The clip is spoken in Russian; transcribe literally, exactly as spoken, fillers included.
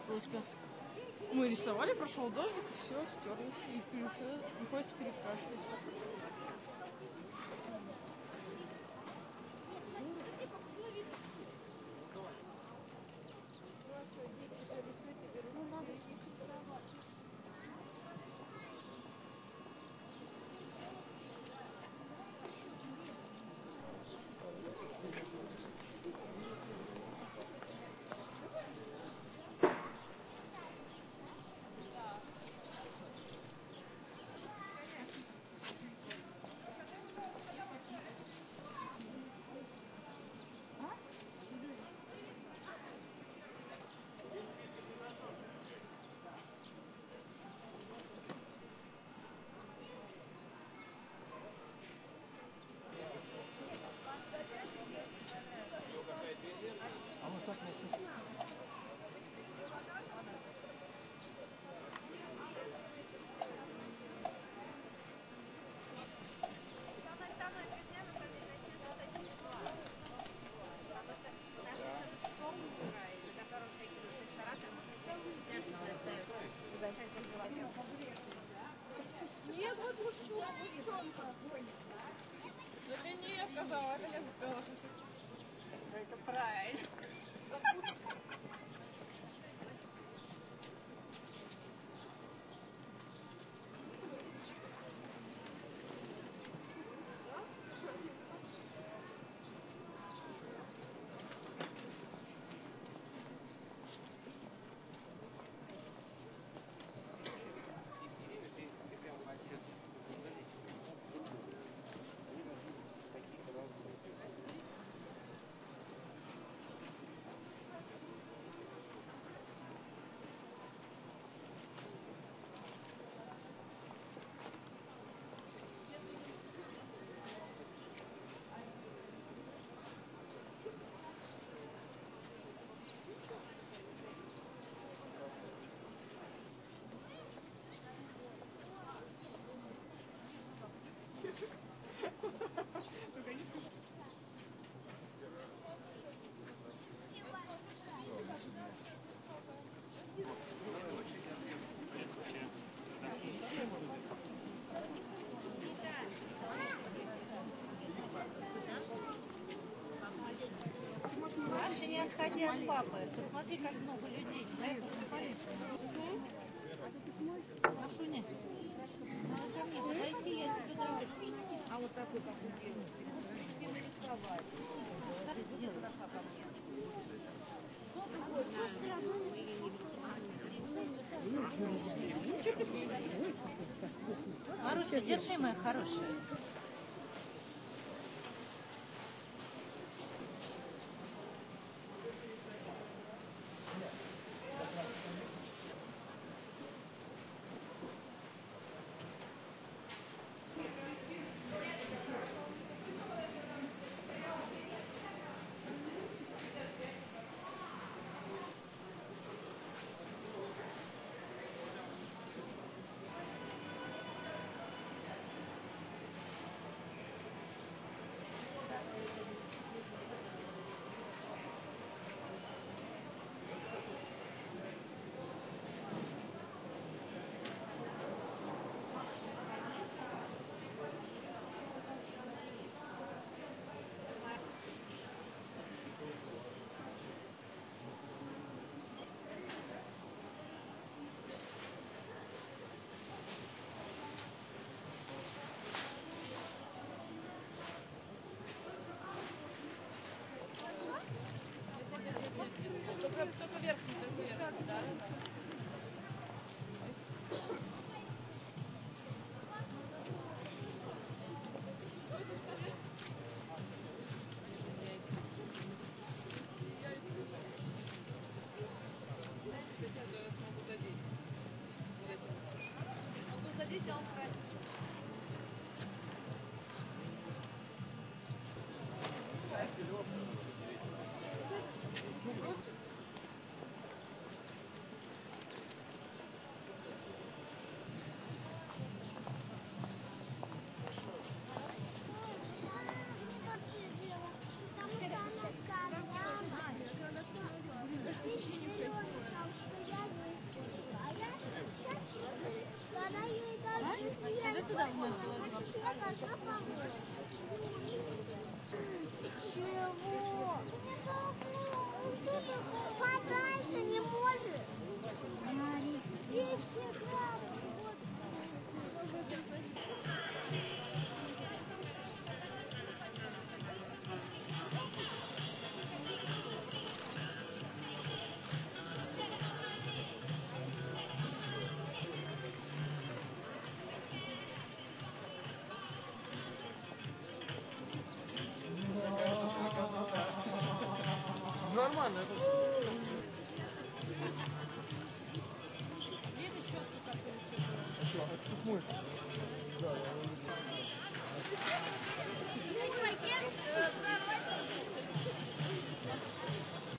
Потому что мы рисовали, прошел дождик, и все, стерлись, и приходится перекрашивать. Нет, вот гусчонка. Это не я сказала, это я сказала, что это правильно. Ну, конечно. Маша, не отходи от папы. Посмотри, как много людей. Дай посмотреть. Машуня, надо ко мне подойти, я тебе дам. А вот такой, как у меня. Тебе нарисовать. Так сделай. Ко мне. Маруся, держи, моя хорошая. Только, только верхний, только верхний, да? Я смогу задеть. Вот этим. Могу задеть, а он красит. Потому что она сказала, ты берешь, что я нормально должна быть. Чего? Подальше не можешь. десять грамм. Нормально, это Есть еще какую-то? а что, это мой? Да, я его люблю.